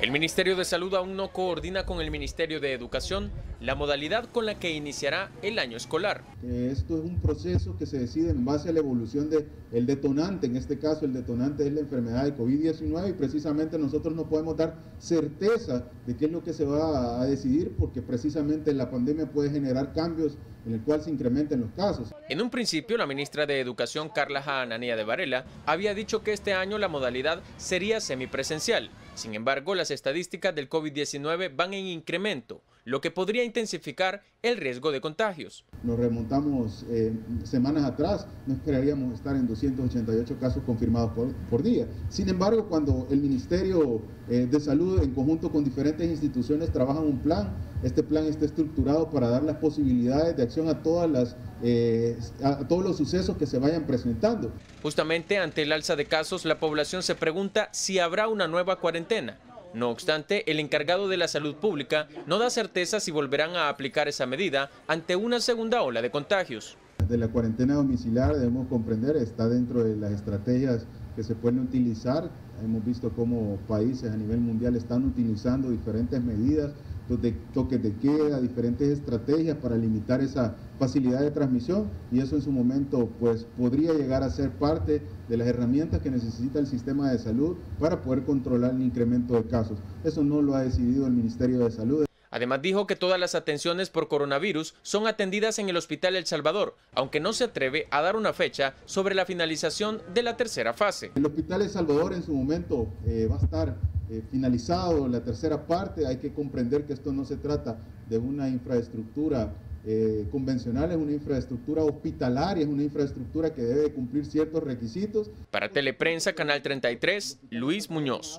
El Ministerio de Salud aún no coordina con el Ministerio de Educación la modalidad con la que iniciará el año escolar. Esto es un proceso que se decide en base a la evolución del detonante. En este caso, el detonante es la enfermedad de COVID-19 y precisamente nosotros no podemos dar certeza de qué es lo que se va a decidir porque precisamente la pandemia puede generar cambios en el cual se incrementen los casos. En un principio, la ministra de Educación, Carla Jaananía de Varela, había dicho que este año la modalidad sería semipresencial. Sin embargo, las estadísticas del COVID-19 van en incremento, lo que podría intensificar el riesgo de contagios. Nos remontamos semanas atrás, no esperaríamos estar en 288 casos confirmados por día. Sin embargo, cuando el Ministerio de Salud, en conjunto con diferentes instituciones, trabajan un plan, este plan está estructurado para dar las posibilidades de acción a todos los sucesos que se vayan presentando. Justamente ante el alza de casos, la población se pregunta si habrá una nueva cuarentena. No obstante, el encargado de la salud pública no da certeza si volverán a aplicar esa medida ante una segunda ola de contagios. De la cuarentena domiciliar debemos comprender, está dentro de las estrategias que se pueden utilizar. Hemos visto cómo países a nivel mundial están utilizando diferentes medidas, toques de queda, diferentes estrategias para limitar esa facilidad de transmisión y eso en su momento pues podría llegar a ser parte de las herramientas que necesita el sistema de salud para poder controlar el incremento de casos. Eso no lo ha decidido el Ministerio de Salud. Además dijo que todas las atenciones por coronavirus son atendidas en el Hospital El Salvador, aunque no se atreve a dar una fecha sobre la finalización de la tercera fase. El Hospital El Salvador en su momento va a estar finalizado la tercera parte. Hay que comprender que esto no se trata de una infraestructura convencional, es una infraestructura hospitalaria, es una infraestructura que debe cumplir ciertos requisitos. Para Teleprensa, Canal 33, Luis Muñoz.